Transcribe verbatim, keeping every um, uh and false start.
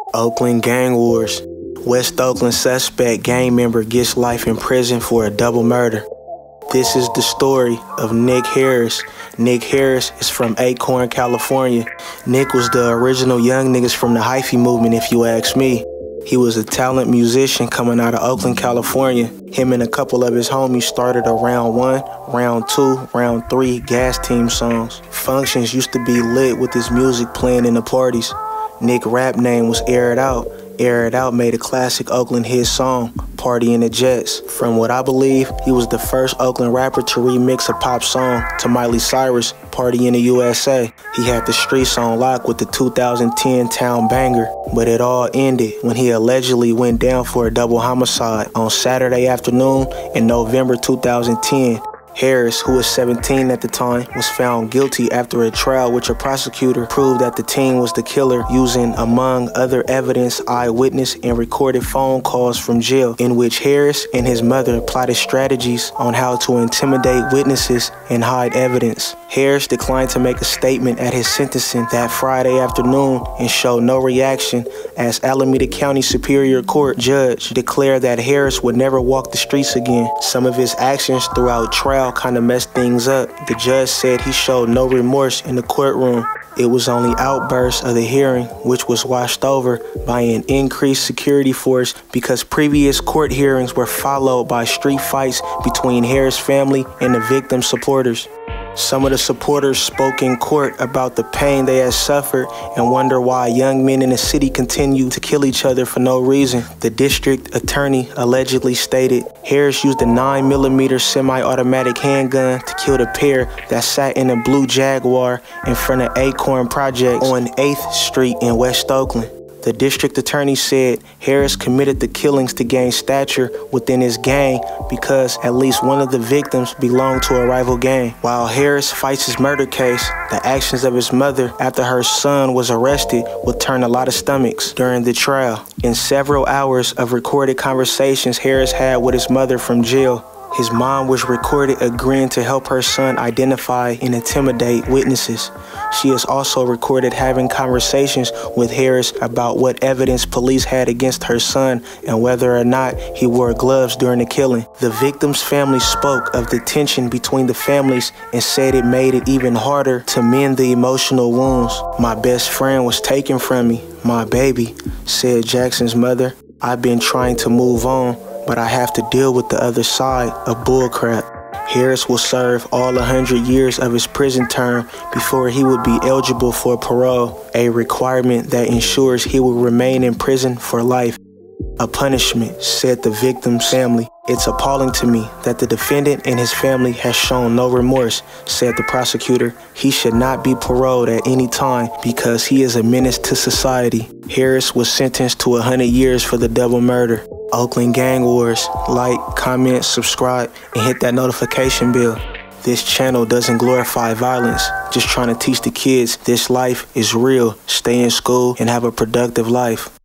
Oakland gang wars. West Oakland suspect gang member gets life in prison for a double murder. This is the story of Nick Harris. Nick Harris is from Acorn, California. Nick was the original young niggas from the hyphy movement, if you ask me. He was a talent musician coming out of Oakland, California. Him and a couple of his homies started a round one, round two, round three gas team songs. Functions used to be lit with his music playing in the parties. Nick's rap name was Air It Out. Air It Out made a classic Oakland hit song, Party in the Jets. From what I believe, he was the first Oakland rapper to remix a pop song to Miley Cyrus, Party in the U S A. He had the streets on lock with the two thousand ten Town Banger, but it all ended when he allegedly went down for a double homicide on Saturday afternoon in November two thousand ten. Harris, who was seventeen at the time, was found guilty after a trial which a prosecutor proved that the teen was the killer using, among other evidence, eyewitness and recorded phone calls from jail in which Harris and his mother plotted strategies on how to intimidate witnesses and hide evidence. Harris declined to make a statement at his sentencing that Friday afternoon and showed no reaction as Alameda County Superior Court judge declared that Harris would never walk the streets again. Some of his actions throughout trial kind of messed things up. The judge said he showed no remorse in the courtroom. It was only outbursts of the hearing which was washed over by an increased security force because previous court hearings were followed by street fights between Harris' family and the victim's supporters. Some of the supporters spoke in court about the pain they had suffered and wonder why young men in the city continue to kill each other for no reason. The district attorney allegedly stated Harris used a nine millimeter semi-automatic handgun to kill the pair that sat in a blue Jaguar in front of Acorn Projects on eighth street in West Oakland. The district attorney said Harris committed the killings to gain stature within his gang because at least one of the victims belonged to a rival gang. While Harris fights his murder case, the actions of his mother after her son was arrested would turn a lot of stomachs during the trial. In several hours of recorded conversations Harris had with his mother from jail, his mom was recorded agreeing to help her son identify and intimidate witnesses. She is also recorded having conversations with Harris about what evidence police had against her son and whether or not he wore gloves during the killing. The victim's family spoke of the tension between the families and said it made it even harder to mend the emotional wounds. "My best friend was taken from me, my baby," said Jackson's mother. "I've been trying to move on, but I have to deal with the other side of bullcrap." Harris will serve all one hundred years of his prison term before he would be eligible for parole, a requirement that ensures he will remain in prison for life. "A punishment," said the victim's family. "It's appalling to me that the defendant and his family has shown no remorse," said the prosecutor. "He should not be paroled at any time because he is a menace to society." Harris was sentenced to one hundred years for the double murder. Oakland Gang Wars. Like, comment, subscribe, and hit that notification bell. This channel doesn't glorify violence, just trying to teach the kids this life is real. Stay in school and have a productive life.